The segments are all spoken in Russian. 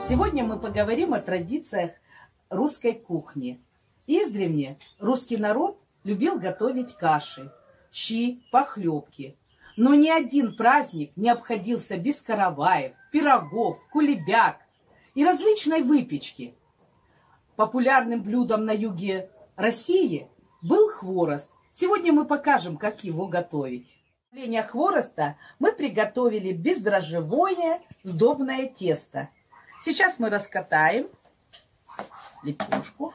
Сегодня мы поговорим о традициях русской кухни. Издревле русский народ любил готовить каши, щи, похлебки. Но ни один праздник не обходился без караваев, пирогов, кулебяк и различной выпечки. Популярным блюдом на юге России был хворост. Сегодня мы покажем, как его готовить. Для приготовления хвороста мы приготовили бездрожжевое сдобное тесто. Сейчас мы раскатаем лепешку.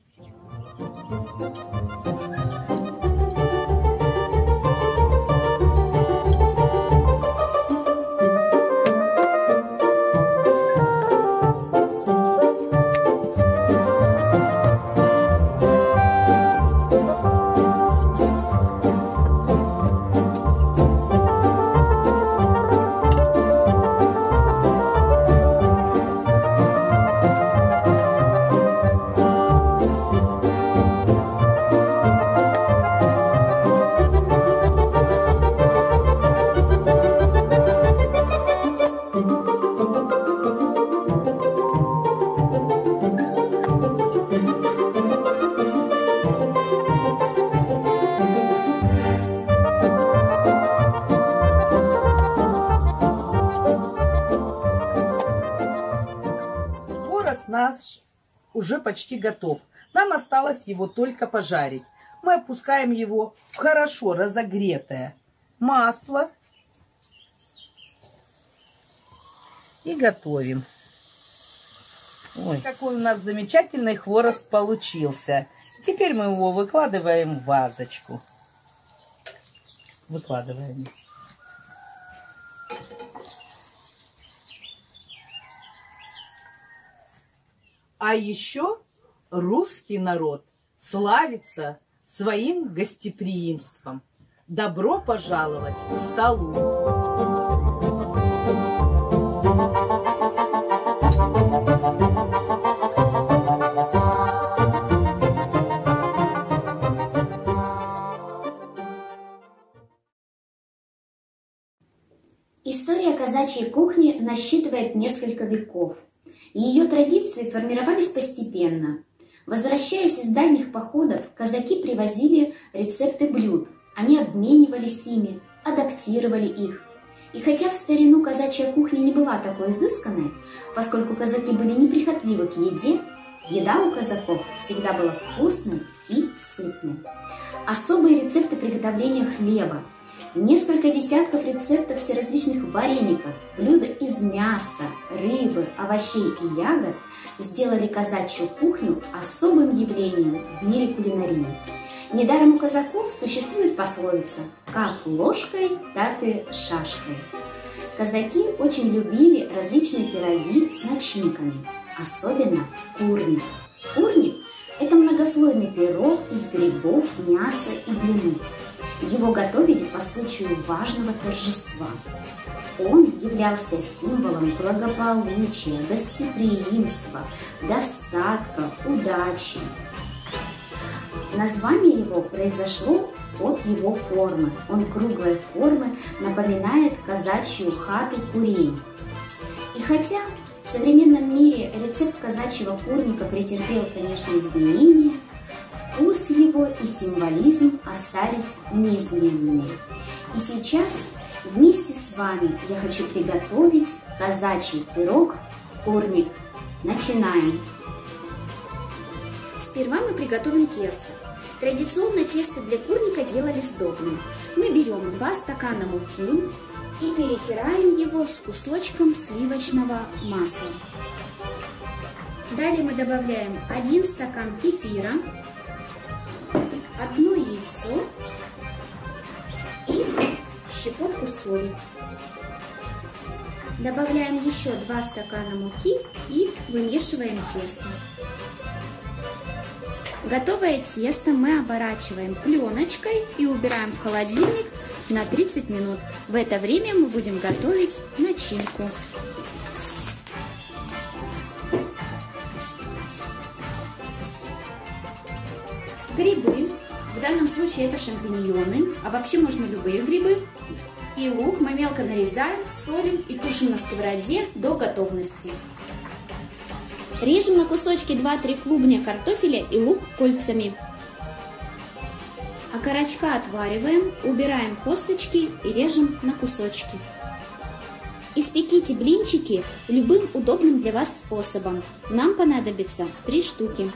Наш уже почти готов. Нам осталось его только пожарить. Мы опускаем его в хорошо разогретое масло и готовим. Ой, какой у нас замечательный хворост получился. Теперь мы его выкладываем в вазочку. Выкладываем. А еще русский народ славится своим гостеприимством. Добро пожаловать к столу! История казачьей кухни насчитывает несколько веков. Ее традиции формировались постепенно. Возвращаясь из дальних походов, казаки привозили рецепты блюд. Они обменивались ими, адаптировали их. И хотя в старину казачья кухня не была такой изысканной, поскольку казаки были неприхотливы к еде, еда у казаков всегда была вкусной и сытной. Особые рецепты приготовления хлеба, несколько десятков рецептов всеразличных вареников, блюда из мяса, рыбы, овощей и ягод сделали казачью кухню особым явлением в мире кулинарии. Недаром у казаков существует пословица «как ложкой, так и шашкой». Казаки очень любили различные пироги с начинками, особенно курник. Курник – это многослойный пирог из грибов, мяса и блинов. Его готовили по случаю важного торжества. Он являлся символом благополучия, гостеприимства, достатка, удачи. Название его произошло от его формы. Он круглой формы напоминает казачью хату-курень. И хотя в современном мире рецепт казачьего курника претерпел, конечно, изменения, вкус его и символизм остались неизменными. И сейчас вместе с вами я хочу приготовить казачий пирог курник. Начинаем! Сперва мы приготовим тесто. Традиционно тесто для курника делали сдобным. Мы берем 2 стакана муки и перетираем его с кусочком сливочного масла. Далее мы добавляем 1 стакан кефира, 1 яйцо и щепотку соли. Добавляем еще 2 стакана муки и вымешиваем тесто. Готовое тесто мы оборачиваем пленочкой и убираем в холодильник на 30 минут. В это время мы будем готовить начинку. Грибы. В данном случае это шампиньоны, а вообще можно любые грибы. И лук мы мелко нарезаем, солим и тушим на сковороде до готовности. Режем на кусочки 2-3 клубня картофеля и лук кольцами. Окорочка отвариваем, убираем косточки и режем на кусочки. Испеките блинчики любым удобным для вас способом. Нам понадобится 3 штуки.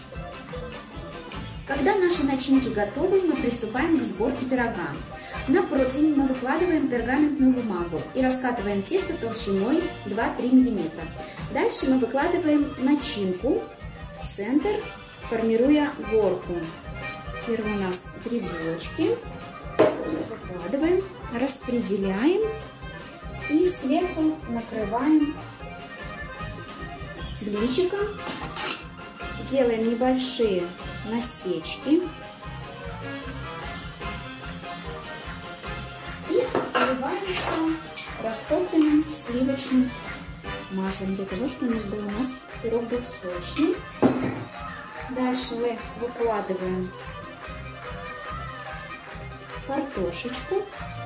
Когда наши начинки готовы, мы приступаем к сборке пирога. На противень мы выкладываем пергаментную бумагу и раскатываем тесто толщиной 2-3 мм. Дальше мы выкладываем начинку в центр, формируя горку. Первый у нас грибочки. Выкладываем, распределяем и сверху накрываем блинчиком. Делаем небольшие насечки. И поливаемся растопленным сливочным маслом, для того, чтобы у нас пирог был сочный. Дальше мы выкладываем картошечку.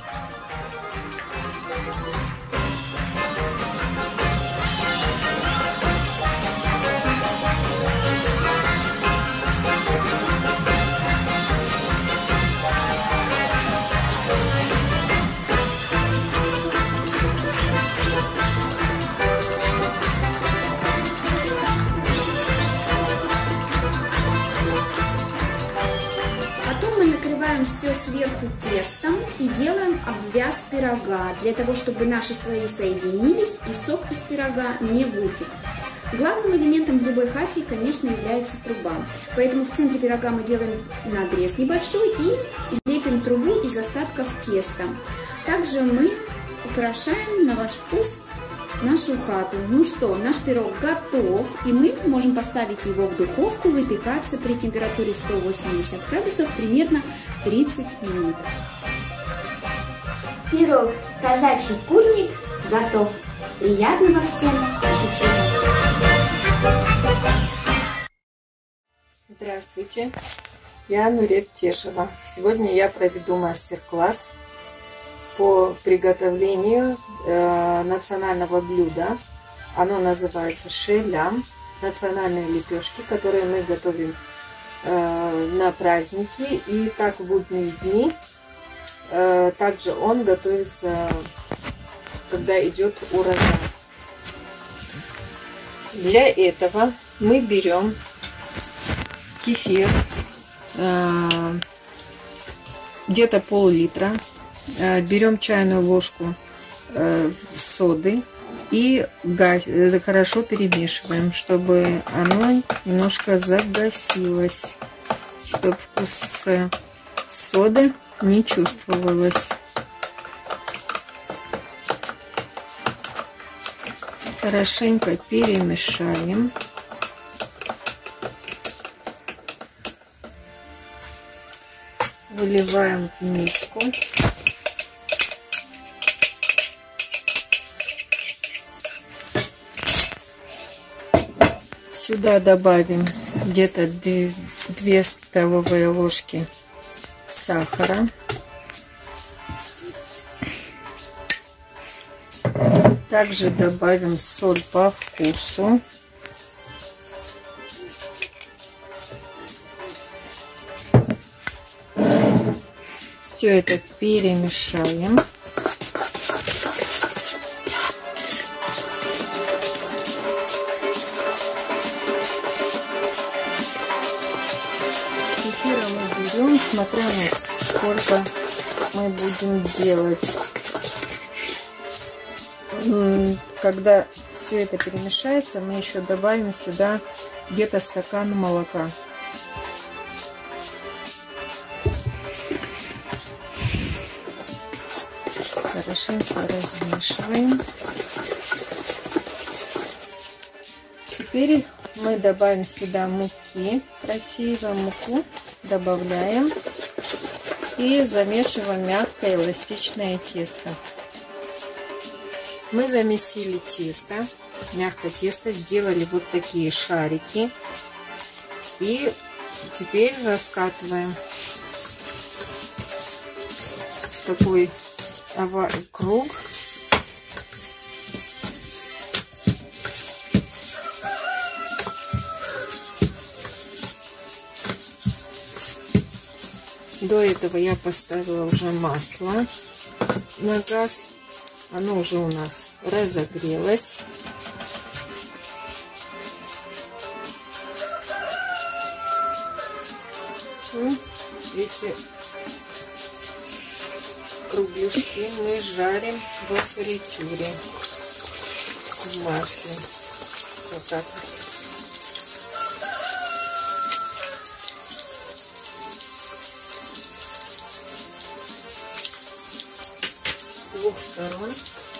Все сверху тестом и делаем обвяз пирога, для того, чтобы наши слои соединились и сок из пирога не вытек. Главным элементом в любой хате, конечно, является труба. Поэтому в центре пирога мы делаем надрез небольшой и лепим трубу из остатков теста. Также мы украшаем на ваш вкус нашу хату. Ну что, наш пирог готов, и мы можем поставить его в духовку выпекаться при температуре 180 градусов примерно 30 минут. Пирог казачий курник готов. Приятного всем аппетита! Здравствуйте, я Нурет Тешева. Сегодня я проведу мастер-класс по приготовлению национального блюда. Оно называется шелям, национальные лепешки, которые мы готовим на праздники и так в будние дни. Также он готовится, когда идет урожай. Для этого мы берем кефир, где-то пол-литра. Берем чайную ложку соды и хорошо перемешиваем, чтобы оно немножко загасилось, чтобы вкус соды не чувствовалось. Хорошенько перемешаем. Выливаем в миску. Сюда добавим где-то 2 столовые ложки сахара. Также добавим соль по вкусу. Все это перемешаем. Кефира мы берем, смотря на сколько мы будем делать. Когда все это перемешается, мы еще добавим сюда где-то стакан молока. Хорошенько размешиваем. Теперь мы добавим сюда муки, красивую муку добавляем и замешиваем мягкое эластичное тесто. Мы замесили тесто, мягкое тесто, сделали вот такие шарики и теперь раскатываем такой круг. До этого я поставила уже масло на газ. Оно уже у нас разогрелось. Эти кругляшки мы жарим во фритюре в масле. Вот так. С двух сторон.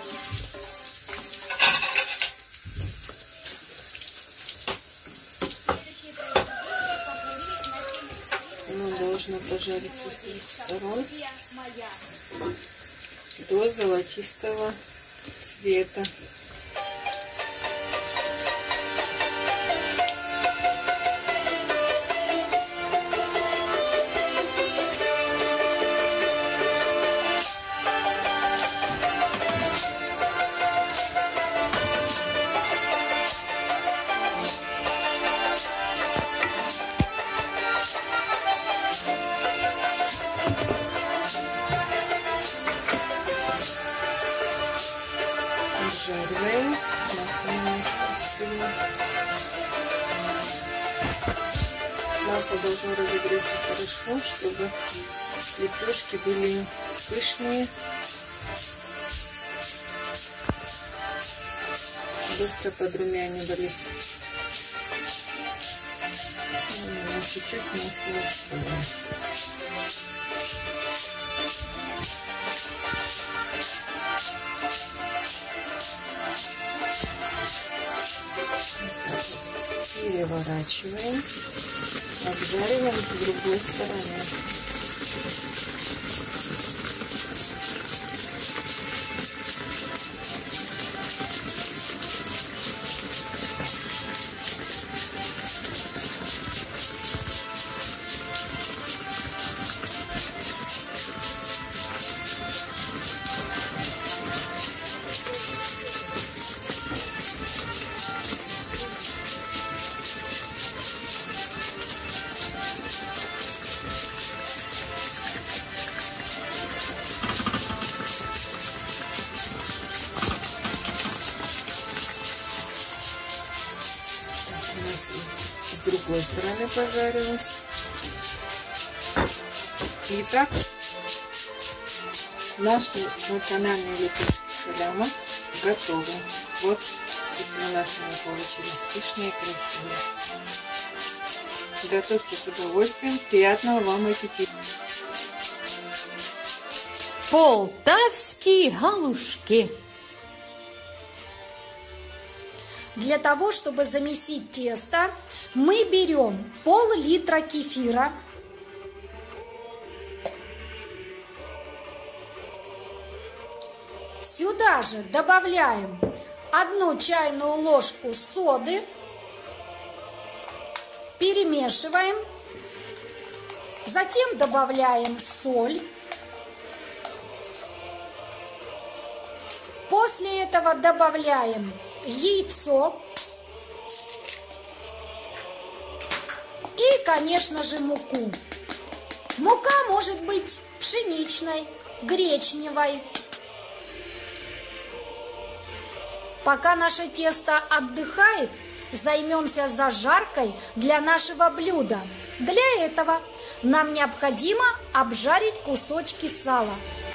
Оно должно пожариться с двух сторон до золотистого цвета. Обжариваем. Масло немножко остыло. Масло должно разогреться хорошо, чтобы лепешки были пышные, быстро подрумянивались. Чуть-чуть масла осталось. Переворачиваем, обжариваем с другой стороны. С другой стороны пожарилась. Итак, наши национальные лепешки шаляма готовы. Вот у нас они получились пышные и красивые. Готовьте с удовольствием. Приятного вам аппетита. Полтавские галушки. Для того, чтобы замесить тесто, мы берем пол-литра кефира, сюда же добавляем 1 чайную ложку соды, перемешиваем, затем добавляем соль. После этого добавляем яйцо и, конечно же, муку. Мука может быть пшеничной, гречневой. Пока наше тесто отдыхает, займемся зажаркой для нашего блюда. Для этого нам необходимо обжарить кусочки сала.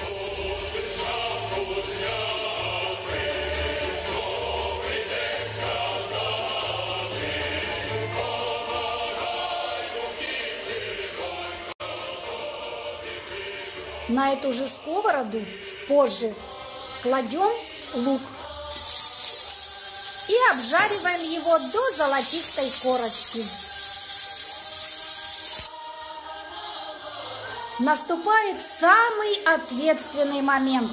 На эту же сковороду позже кладем лук и обжариваем его до золотистой корочки. Наступает самый ответственный момент.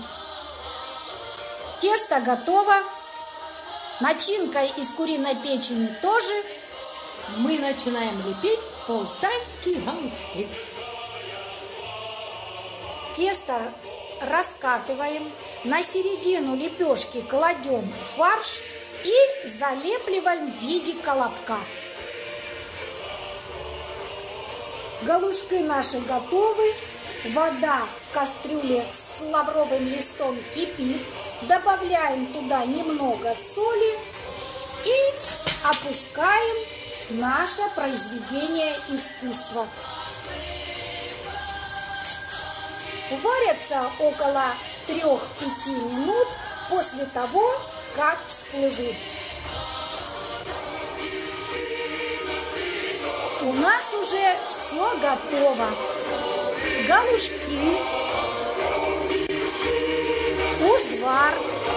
Тесто готово, начинка из куриной печени тоже. Мы начинаем лепить полтавские галушки. Тесто раскатываем, на середину лепешки кладем фарш и залепливаем в виде колобка. Галушки наши готовы. Вода в кастрюле с лавровым листом кипит. Добавляем туда немного соли и опускаем наше произведение искусства. Варятся около 3-5 минут после того, как всплывут. У нас уже все готово. Галушки, узвар.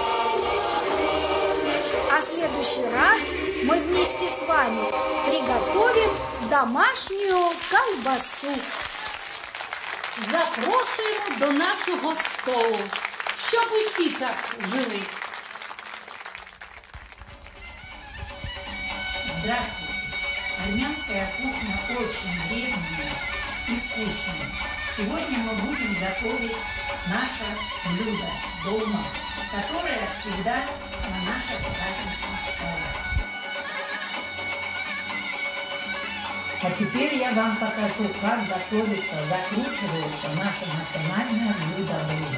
А в следующий раз мы вместе с вами приготовим домашнюю колбасу. Запрошуємо до нашого столу, щоб усі так жили. Здравствуйте! Армянская кухня очень древняя и вкусная. Сегодня мы будем готовить наше блюдо дома, которое всегда на наших праздничных столах. А теперь я вам покажу, как готовится, закручивается наше национальное блюдо дома.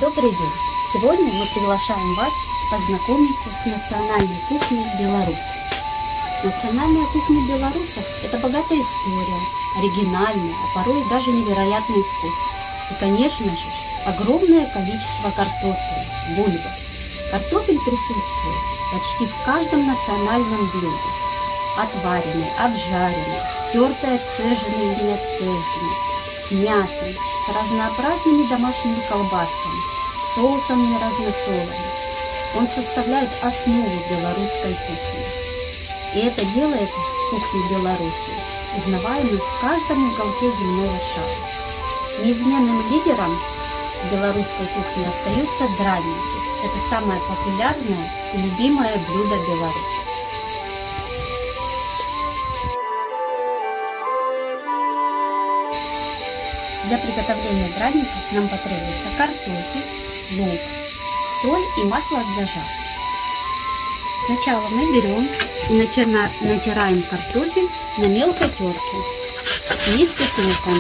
Добрый день! Сегодня мы приглашаем вас познакомиться с национальной кухней Беларуси. Национальная кухня белорусов – это богатая история, оригинальная, а порой даже невероятный вкус. И, конечно же, огромное количество картофеля, бульбы. Картофель присутствует почти в каждом национальном блюде. Отваренный, обжаренный, тертый, отцеженный или неотцеженный, с мясом, с разнообразными домашними колбасками, соусами разносолами. Он составляет основу белорусской кухни. И это делает кухню Беларуси узнаваемой в каждом уголке земного шара. Неизменным лидером белорусской кухни остаются драники. Это самое популярное и любимое блюдо Беларуси. Для приготовления драников нам потребуется картофель, лук, соль и масло для жарки. Сначала мы берем и натираем картофель на мелкой терке вместе с луком.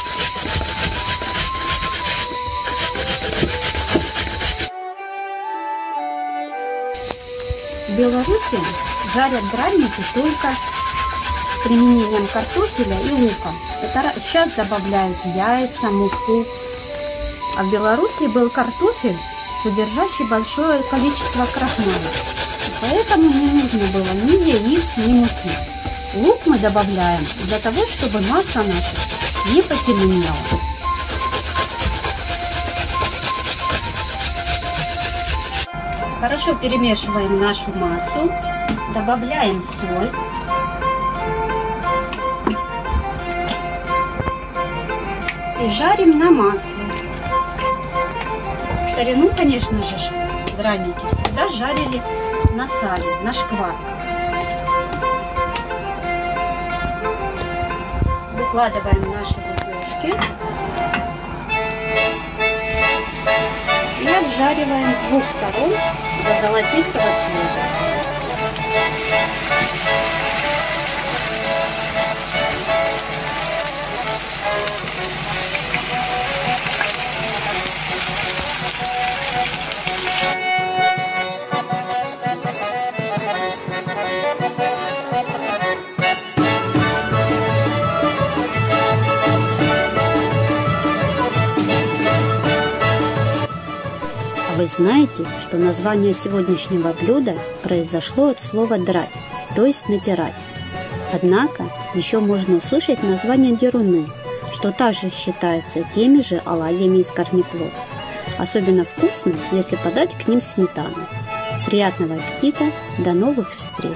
В Беларуси жарят драники только с применением картофеля и лука. Это сейчас добавляют яйца, муку. А в Беларуси был картофель, содержащий большое количество крахмала. Поэтому не нужно было ни яиц, ни муки. Лук мы добавляем для того, чтобы масса наша не потемнела. Хорошо перемешиваем нашу массу, добавляем соль. И жарим на масле. В старину, конечно же, драники всегда жарили на сале, на шкварках. Выкладываем наши лепешки и обжариваем с двух сторон до золотистого цвета. Вы знаете, что название сегодняшнего блюда произошло от слова «драть», то есть «натирать». Однако еще можно услышать название деруны, что также считается теми же оладьями из корнеплода. Особенно вкусно, если подать к ним сметану. Приятного аппетита! До новых встреч!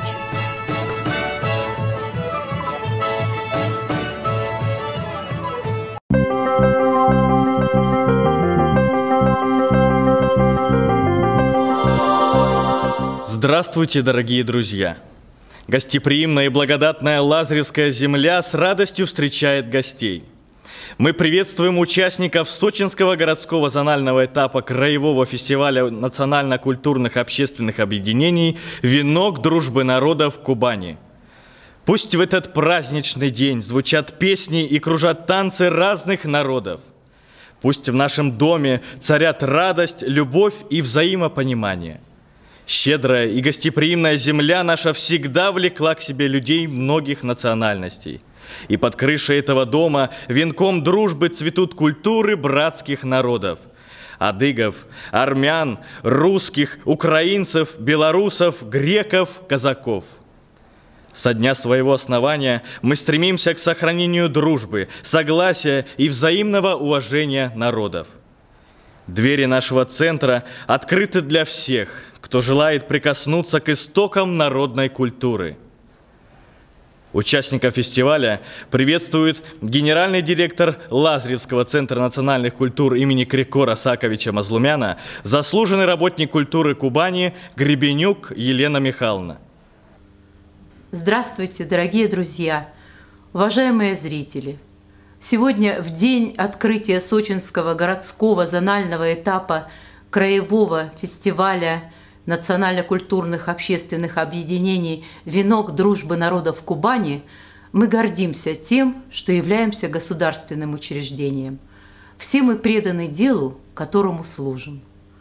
Здравствуйте, дорогие друзья! Гостеприимная и благодатная Лазаревская земля с радостью встречает гостей. Мы приветствуем участников Сочинского городского зонального этапа Краевого фестиваля национально-культурных общественных объединений «Венок дружбы народов Кубани». Пусть в этот праздничный день звучат песни и кружат танцы разных народов. Пусть в нашем доме царят радость, любовь и взаимопонимание. Щедрая и гостеприимная земля наша всегда влекла к себе людей многих национальностей. И под крышей этого дома венком дружбы цветут культуры братских народов. Адыгов, армян, русских, украинцев, белорусов, греков, казаков. Со дня своего основания мы стремимся к сохранению дружбы, согласия и взаимного уважения народов. Двери нашего центра открыты для всех, кто желает прикоснуться к истокам народной культуры. Участников фестиваля приветствует генеральный директор Лазаревского центра национальных культур имени Крикора Саковича Мазлумяна, заслуженный работник культуры Кубани Гребенюк Елена Михайловна. Здравствуйте, дорогие друзья, уважаемые зрители! Сегодня, в день открытия Сочинского городского зонального этапа Краевого фестиваля национально-культурных общественных объединений «Венок дружбы народов Кубани», мы гордимся тем, что являемся государственным учреждением. Все мы преданы делу, которому служим.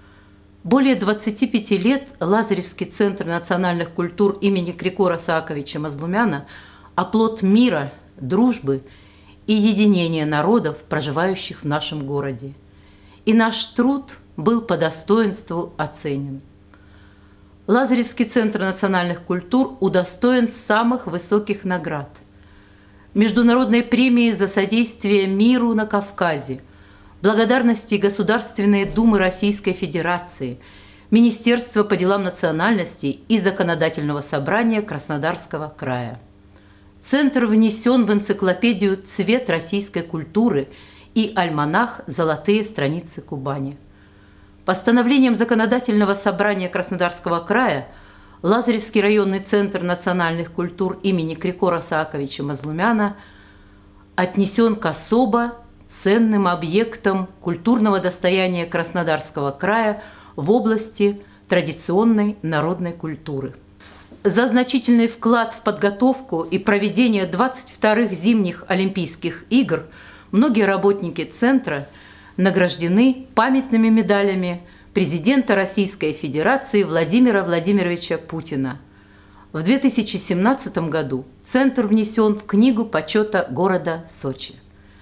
Более 25 лет Лазаревский центр национальных культур имени Крикора Сааковича Мазлумяна – оплот мира, дружбы и единения народов, проживающих в нашем городе. И наш труд был по достоинству оценен. Лазаревский центр национальных культур удостоен самых высоких наград. Международной премии за содействие миру на Кавказе, благодарности Государственной Думы Российской Федерации, Министерства по делам национальностей и Законодательного собрания Краснодарского края. Центр внесен в энциклопедию «Цвет российской культуры» и альманах «Золотые страницы Кубани». Постановлением Законодательного собрания Краснодарского края Лазаревский районный центр национальных культур имени Крикора Сааковича Мазлумяна отнесен к особо ценным объектам культурного достояния Краснодарского края в области традиционной народной культуры. За значительный вклад в подготовку и проведение 22-х зимних Олимпийских игр многие работники центра награждены памятными медалями президента Российской Федерации Владимира Владимировича Путина. В 2017 году центр внесен в Книгу почета города Сочи.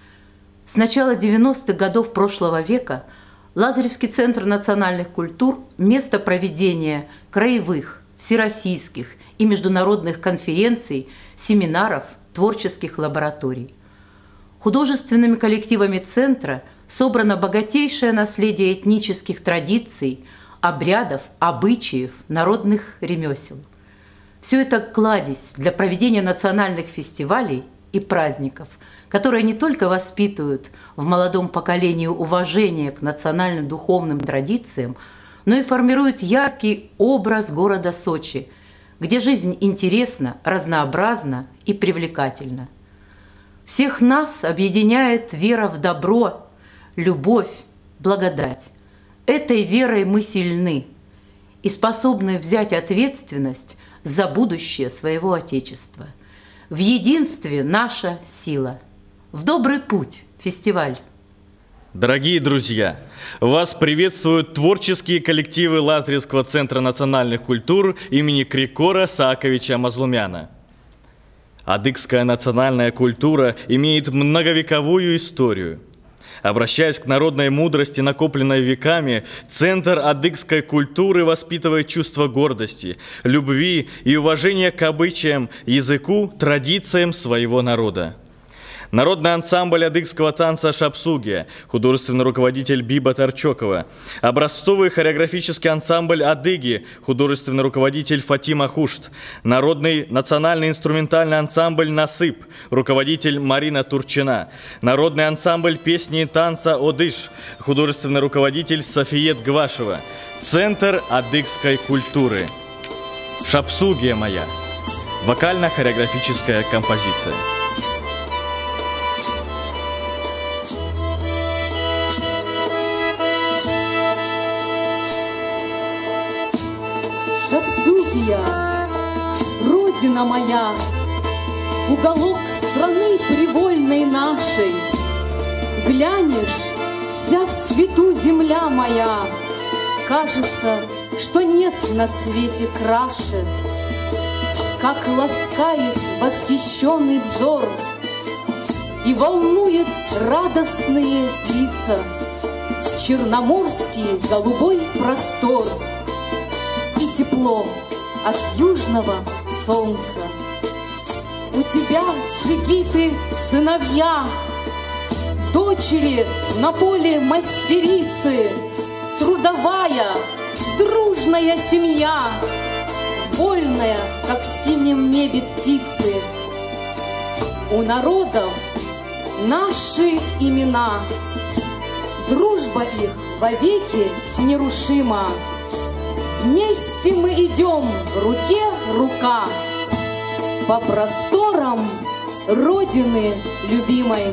С начала 90-х годов прошлого века Лазаревский центр национальных культур – место проведения краевых, всероссийских и международных конференций, семинаров, творческих лабораторий. Художественными коллективами центра собрано богатейшее наследие этнических традиций, обрядов, обычаев, народных ремесел. Все это кладезь для проведения национальных фестивалей и праздников, которые не только воспитывают в молодом поколении уважение к национальным духовным традициям, но и формируют яркий образ города Сочи, где жизнь интересна, разнообразна и привлекательна. Всех нас объединяет вера в добро, любовь, благодать. Этой верой мы сильны и способны взять ответственность за будущее своего Отечества. В единстве наша сила. В добрый путь, фестиваль! Дорогие друзья, вас приветствуют творческие коллективы Лазаревского центра национальных культур имени Крикора Сааковича Мазлумяна. Адыгская национальная культура имеет многовековую историю. Обращаясь к народной мудрости, накопленной веками, Центр адыгской культуры воспитывает чувство гордости, любви и уважения к обычаям, языку, традициям своего народа. Народный ансамбль адыгского танца «Шапсугия», художественный руководитель Биба Торчокова, образцовый хореографический ансамбль «Адыги», художественный руководитель Фатима Хушт, народный национальный инструментальный ансамбль «Насып», руководитель Марина Турчина, народный ансамбль песни и танца «Одыш», художественный руководитель Софиет Гвашева, Центр адыгской культуры. «Шапсугия моя» – вокально-хореографическая композиция. Шапсугия, Родина моя, уголок страны привольной нашей. Глянешь, вся в цвету земля моя, кажется, что нет на свете краше. Как ласкает восхищенный взор и волнует радостные лица черноморский голубой простор и тепло от южного солнца. У тебя, джигиты, сыновья, дочери на поле мастерицы, трудовая, дружная семья, вольная, как в синем небе птицы. У народов наши имена, дружба их вовеки нерушима. Вместе мы идем, руке рука, по просторам Родины любимой.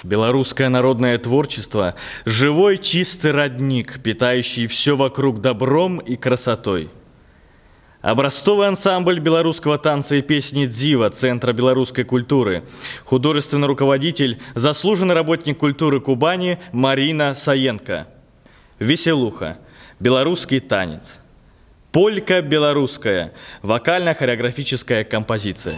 Белорусское народное творчество – живой чистый родник, питающий все вокруг добром и красотой. Образцовый ансамбль белорусского танца и песни «Дзива» Центра белорусской культуры. Художественный руководитель, заслуженный работник культуры Кубани Марина Саенко. Веселуха. Белорусский танец. Полька белорусская. Вокально-хореографическая композиция.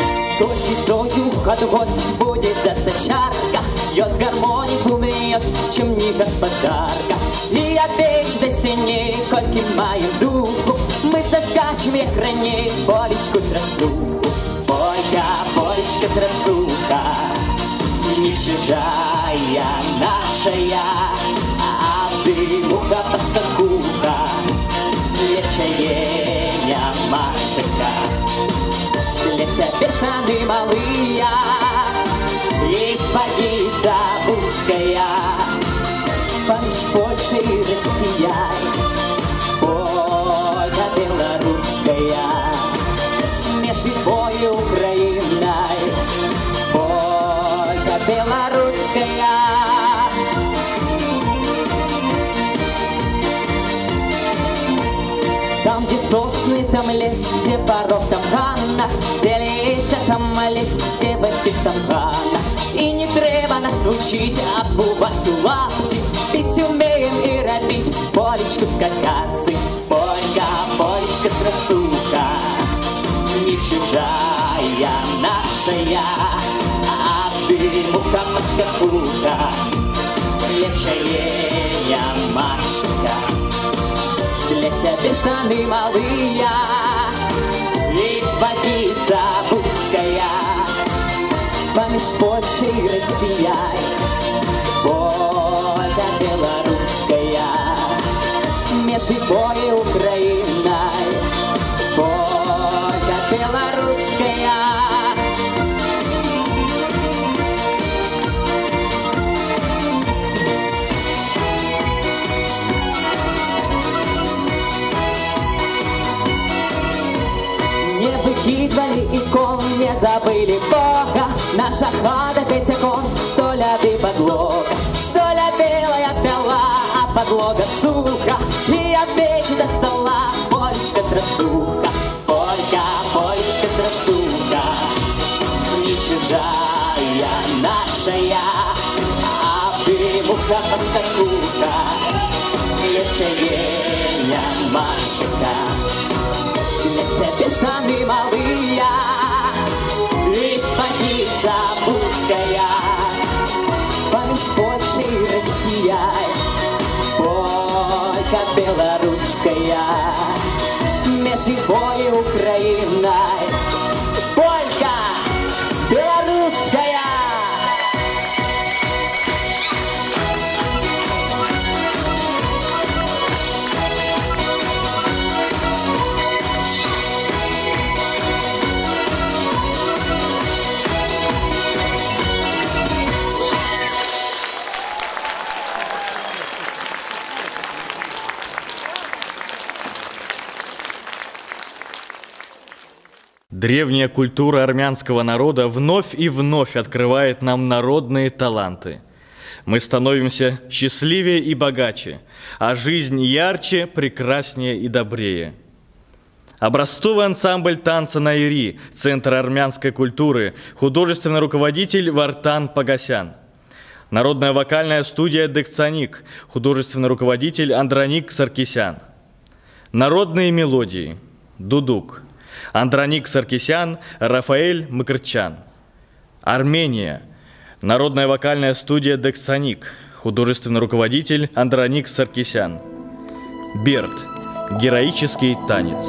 Хату гость будет застачарка, Йод с гармонику бьет, чым ні гаспадарка. І адыч да сіней, колькі маем духу, мы заскачем, як раней, полечку трасуху. Полька, полечка трасуха, не чужая нашая, а ты муха поскакуха, лечаения Машика. Для тебя штаны малые и сподница узкая, поміж Польшей и Россией, Полька белорусская, между Литвой и Украиной, Полька белорусская. Там, где сосны, там лес, где порог, там хана, где леся, там лес, где басик, там хана. И не треба нас учить, обувать лапти, пить умеем и робить полечку скакаться. Полька, полечка трасуха, не чужая нашая, а ты муха поскакуха, лечаения Машка. Для тебя штаны малые и сподница узкая, поміж Польшей и Россией, Полька белорусская, между Литвой и Украиной, Полька белорусская. Не выкидывали икон, не забыли Бога. Наша хата пять окон, 100 ляды подлога. 100 ля белая пила, а подлога суха. И от печи до стола полечка трасуха. Полька, полечка трасуха, не чужая нашая, а ты муха поскакуха, лечаения Машика. Для тебя штаны малые и сподница узкая, поміж Польшей и Россией, Полька белорусская, между Литвой и Украиной, Полька белорусская. Древняя культура армянского народа вновь и вновь открывает нам народные таланты. Мы становимся счастливее и богаче, а жизнь ярче, прекраснее и добрее. Образцовый ансамбль танца «Найри», Центр армянской культуры, художественный руководитель Вартан Погосян. Народная вокальная студия «Декцаник», художественный руководитель Андроник Саркисян. Народные мелодии «Дудук», Андроник Саркисян, Рафаэль Макрчан. Армения. Народная вокальная студия «Декцаник», художественный руководитель Андроник Саркисян. Берд. Героический танец.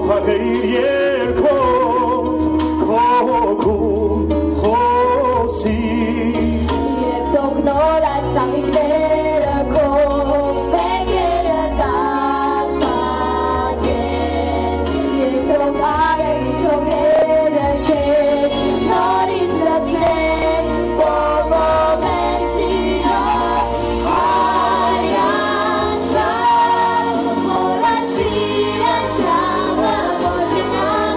փոխակիր երկոց քո գում խոսի Եվ թող նոր այս սաղիկները քո բեկերը տակագեն Եվ թող արևի շողերը քեզ նորից լցրեն Բողոմեն սիրո հարյաշվար Որ աշվիր աշավը որ գնա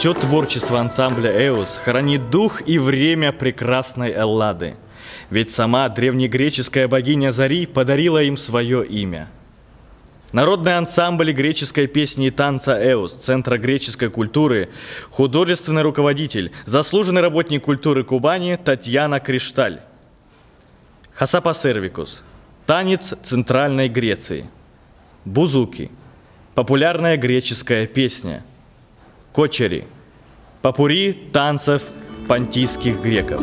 Все творчество ансамбля «Эос» хранит дух и время прекрасной Эллады. Ведь сама древнегреческая богиня Зари подарила им свое имя. Народный ансамбль греческой песни и танца «Эос» Центра греческой культуры, художественный руководитель, заслуженный работник культуры Кубани Татьяна Кришталь. Хасапа сервикус – танец Центральной Греции. Бузуки – популярная греческая песня. Кочери – попурри танцев понтийских греков.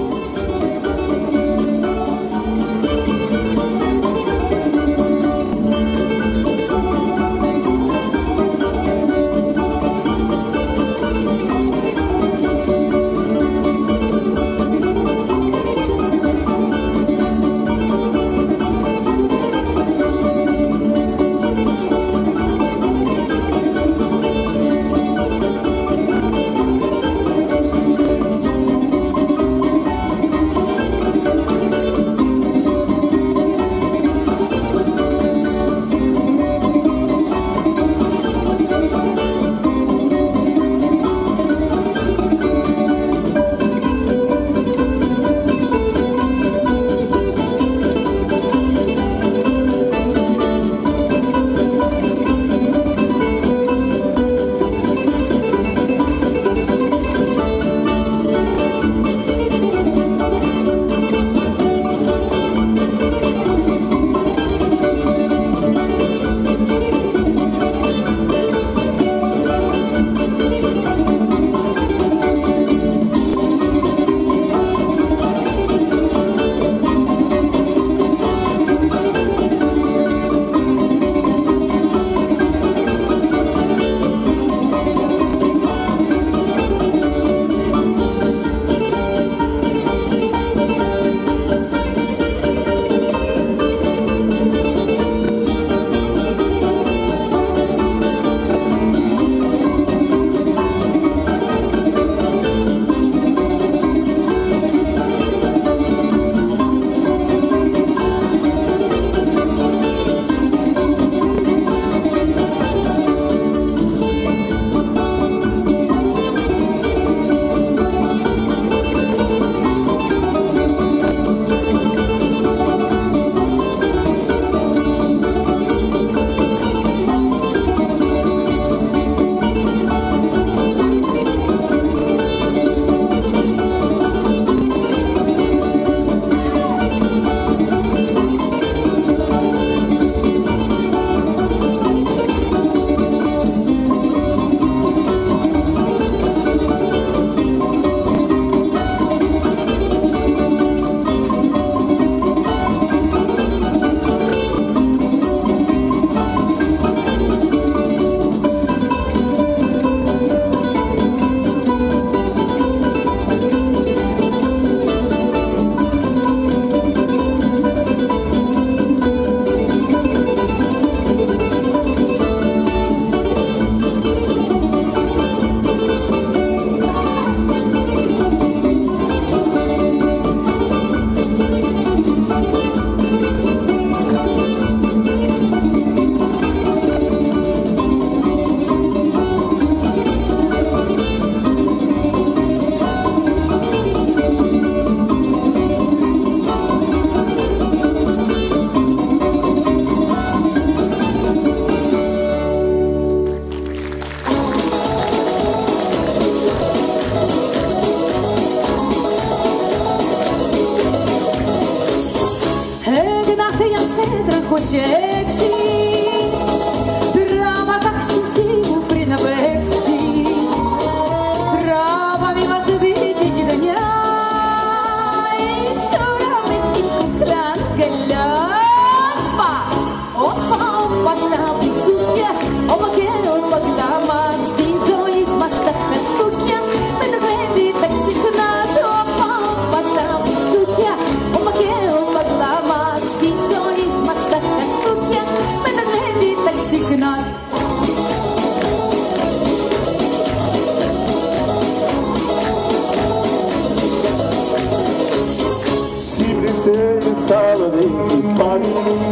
sala dei pari,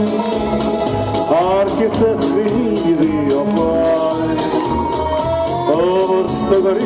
anche se scrivi io mai, oh sto carissimo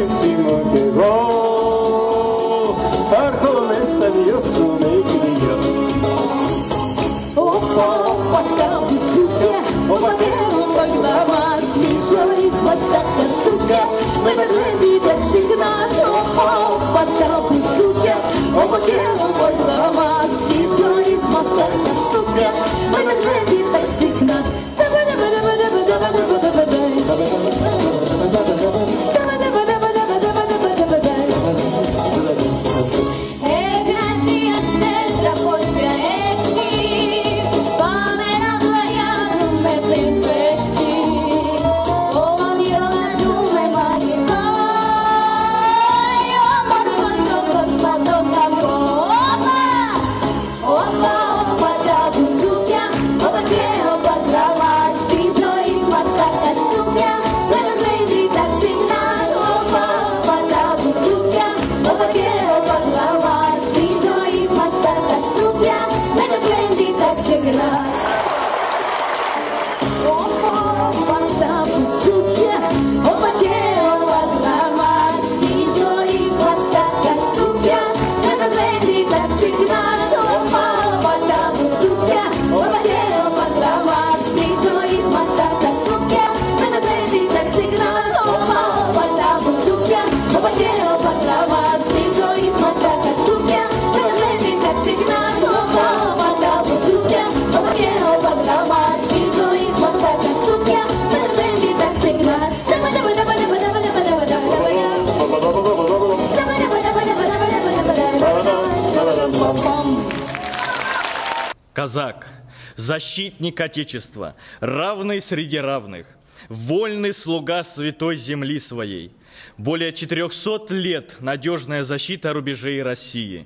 Казак, защитник Отечества, равный среди равных, вольный слуга святой земли своей. Более 400 лет надежная защита рубежей России.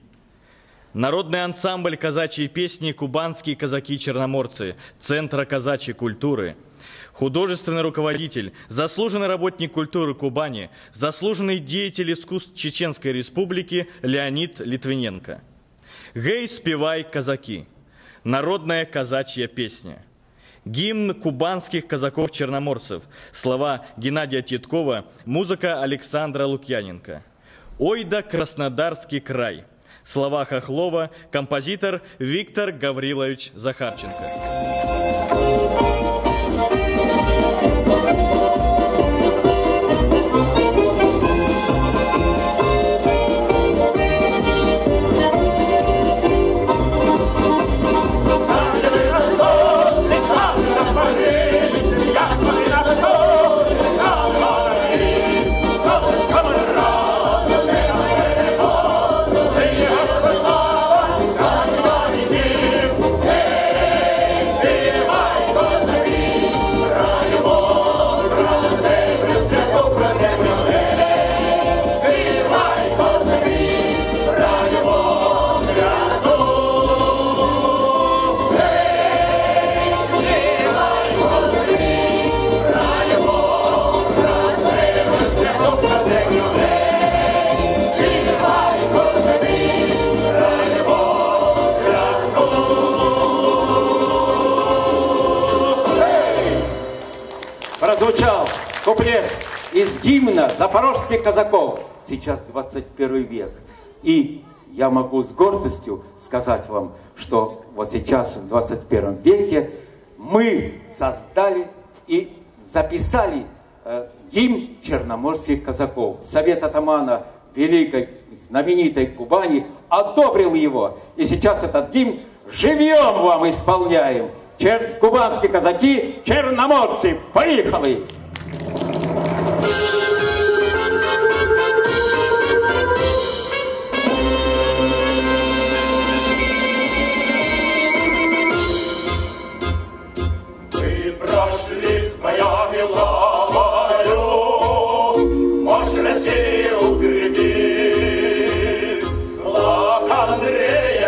Народный ансамбль казачьей песни «Кубанские казаки-черноморцы» Центра казачьей культуры. Художественный руководитель, заслуженный работник культуры Кубани, заслуженный деятель искусств Чеченской Республики Леонид Литвиненко. «Гей, спевай, казаки!» Народная казачья песня. Гимн кубанских казаков-черноморцев. Слова Геннадия Титкова, музыка Александра Лукьяненко. «Ой да Краснодарский край». Слова Хохлова, композитор Виктор Гаврилович Захарченко. Прозвучал куплет из гимна запорожских казаков. Сейчас 21 век. И я могу с гордостью сказать вам, что вот сейчас, в 21 веке, мы создали и записали гимн черноморских казаков. Совет атамана великой, знаменитой Кубани одобрил его. И сейчас этот гимн живьем вам исполняем. Кубанские казаки, черноморцы, поехали! Мы прошли с боями лавою, мощь России укрепи, флаг Андрея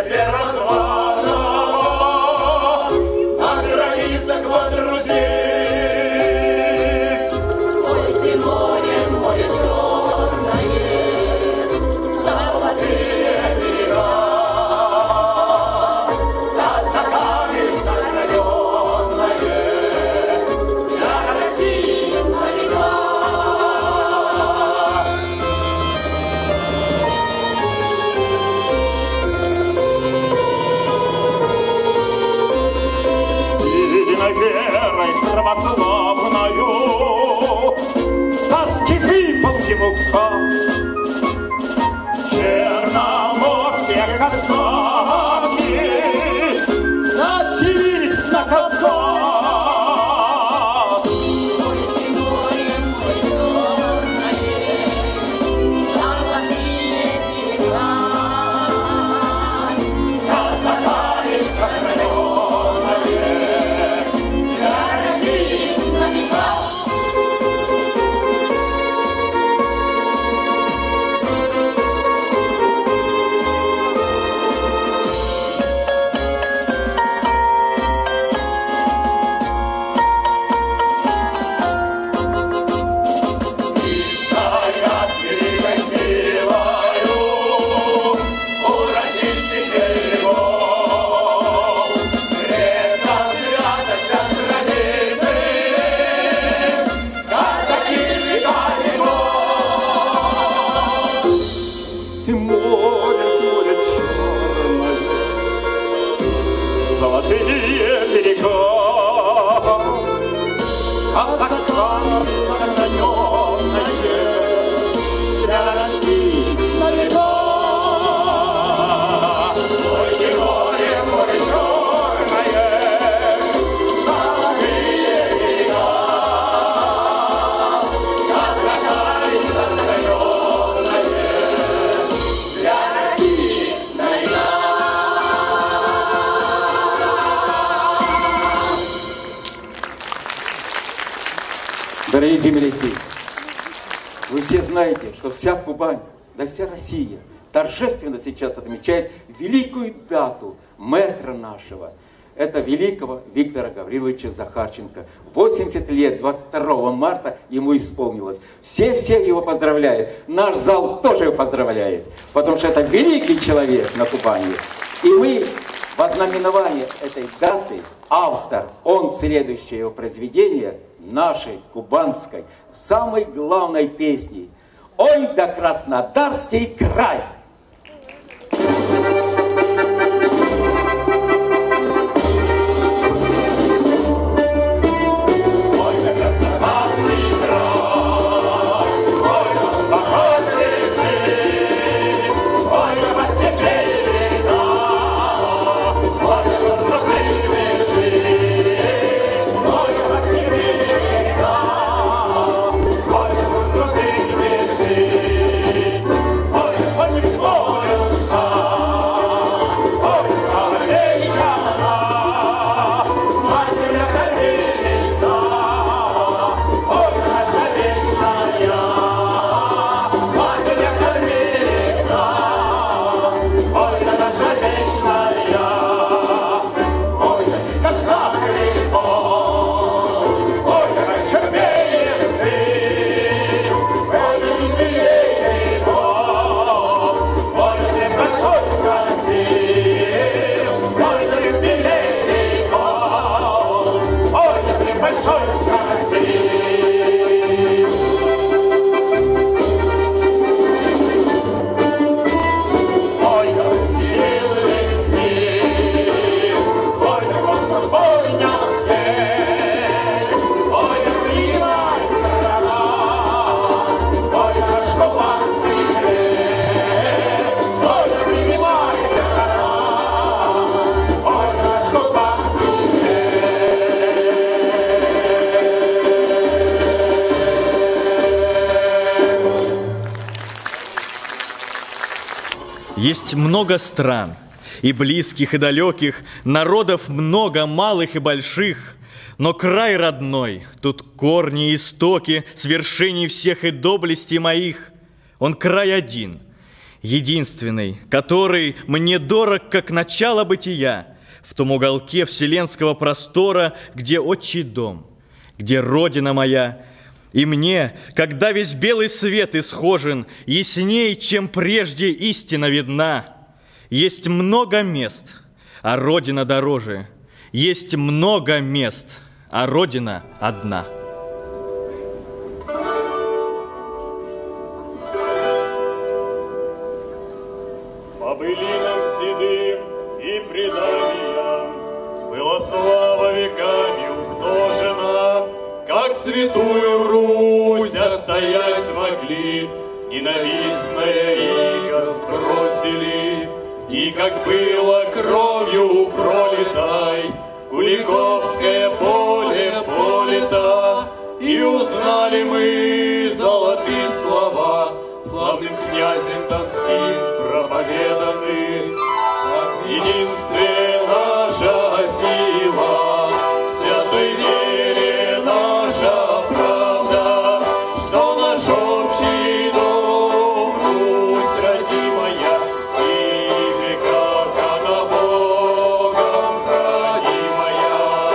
Первозванного на границах водрузил. православною, за степи полки указ. Черноморские казаки носились на Кавказ. Дорогие земляки, вы все знаете, что вся Кубань, да вся Россия торжественно сейчас отмечает великую дату мэтра нашего. Это великого Виктора Гавриловича Захарченко. 80 лет, 22 марта ему исполнилось. Все его поздравляют. Наш зал тоже его поздравляет, потому что это великий человек на Кубани. И мы в ознаменование этой даты, автор, он следующее его произведение, нашей кубанской, самой главной песни «Ой да Краснодарский край». Есть много стран, и близких, и далеких, народов много, малых и больших. Но край родной, тут корни и истоки, свершений всех и доблестей моих. Он край один, единственный, который мне дорог, как начало бытия, в том уголке вселенского простора, где отчий дом, где родина моя. И мне, когда весь белый свет исхожен, ясней, чем прежде истина видна. Есть много мест, а родина дороже. Есть много мест, а родина одна. По былинам седым и преданиям была слава веками умножена. святую Русь отстоять смогли, ненавистное иго сбросили. И как было кровью пролетай, Куликовское поле полето, и узнали мы золотые слова, славным князем Донским проповеданы. Как единстве наша сила, в святой вере наша правда, что наш общий дом, Русь родимая, и в веках она Богом хранимая.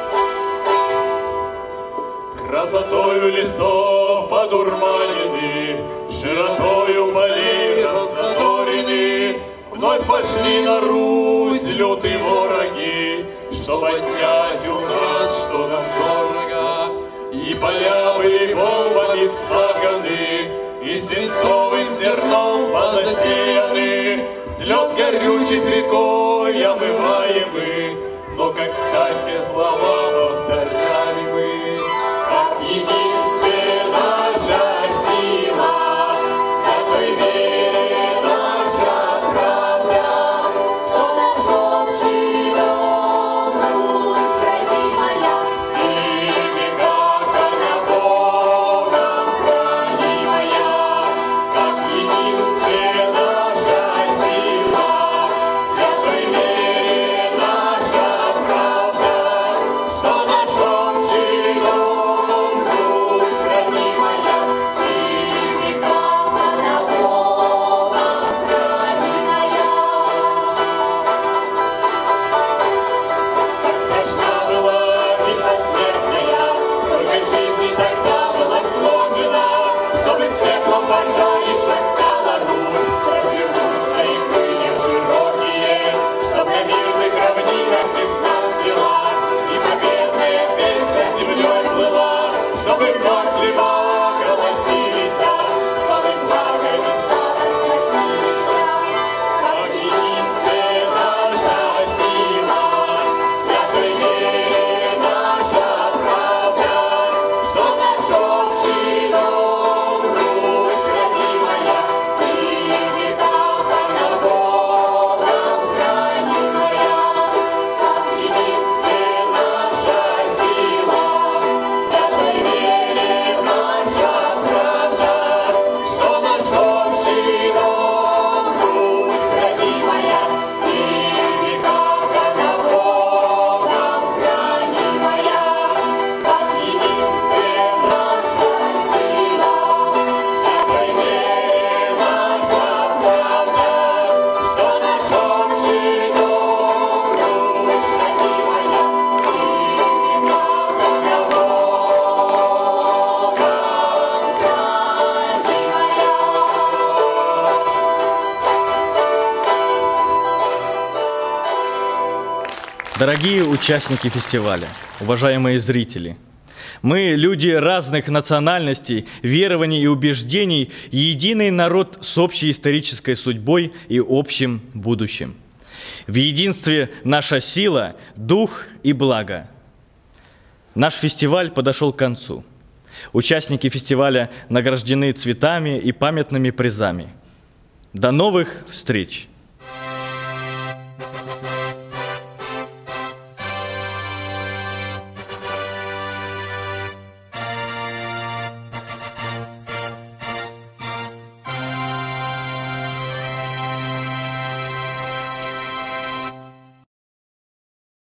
Красотою лесов одурманены, широтою полей раздорены, вновь пошли на Русь лютые вороги, чтоб отнять у нас, что нам дорого. И поля были бомбами вспаханы, и свинцовым зерном позасеяны, слез горючих рекой омываемы, но как кстати слова повторяли мы. Как единстве наша сила, в святой вере наша правда, что наш общий дом, Русь родимая, и в веках она Богом хранимая. Как единстве наша сила, в святой вере наша правда, что наш общий дом, Русь родимая, и в веках она Богом хранимая. Как страшна была битва смертная, сколько жизней тогда было сложено, чтобы с пеплом пожаришь восстала Русь, развернув свои крылья широкие, чтоб на мирных равнинах весна цвела, и победная песнь над землей плыла, чтобы вновь хлеба колосились, славы блага места возносились. Как единстве наша сила, в святой вере наша правда, что наш общий дом, Русь родимая, и в веках она Богом хранимая. Как единстве наша сила, в святой вере наша правда, что наш общий дом, Русь родимая, и в веках она Богом хранимая. Как единстве наша сила, в святой вере наша правда, что наш общий дом, Русь родимая, и в веках она Богом Дорогие участники фестиваля, уважаемые зрители, мы, люди разных национальностей, верований и убеждений, единый народ с общей исторической судьбой и общим будущим. В единстве наша сила, дух и благо. Наш фестиваль подошел к концу. Участники фестиваля награждены цветами и памятными призами. До новых встреч!